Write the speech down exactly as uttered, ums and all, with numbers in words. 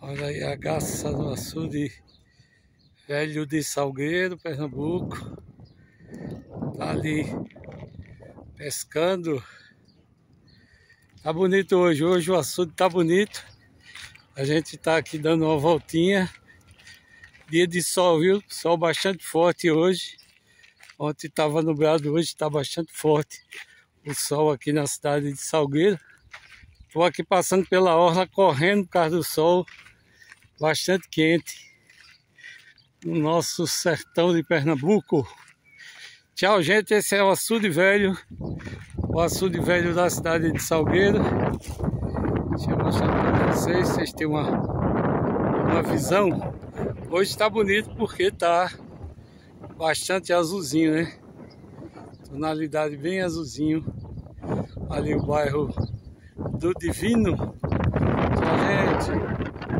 Olha aí a garça do açude velho de Salgueiro, Pernambuco. Tá ali pescando. Tá bonito hoje, hoje o açude tá bonito. A gente tá aqui dando uma voltinha. Dia de sol, viu? Sol bastante forte hoje. Ontem estava nublado, hoje está bastante forte o sol aqui na cidade de Salgueiro. Estou aqui passando pela orla, correndo por causa do sol bastante quente no nosso sertão de Pernambuco. Tchau, gente. Esse é o açude velho, o açude velho da cidade de Salgueiro. Deixa eu mostrar para vocês, vocês têm uma, uma visão. Hoje está bonito porque está bastante azulzinho, né? Tonalidade bem azulzinho. Ali o bairro do Divino. Tchau, gente.